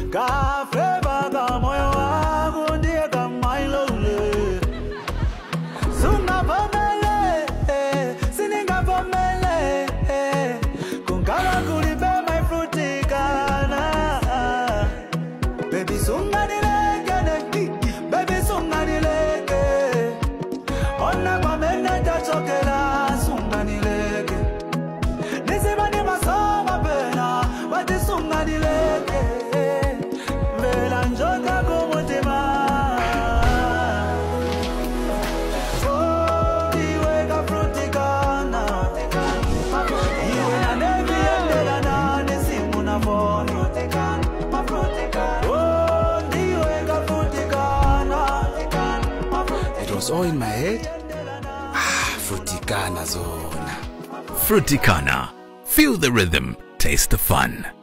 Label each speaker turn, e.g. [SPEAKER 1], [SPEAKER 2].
[SPEAKER 1] ka flavor ka moyo wangu ndiye kama ilole sunga pomele sininga pomele kungala kulibe my frutikana baby sunga nileke baby sunga nileke ona kwa mena tachokela sunga nileke nisibani masoma pena wati sunga nileke vela njoka kumutima oh iweka frutikana iwe na nevi endela na nisimu na phone oh iweka frutikana. It was all in my head. Frutikana zona.
[SPEAKER 2] Frutikana. Feel the rhythm, taste the fun.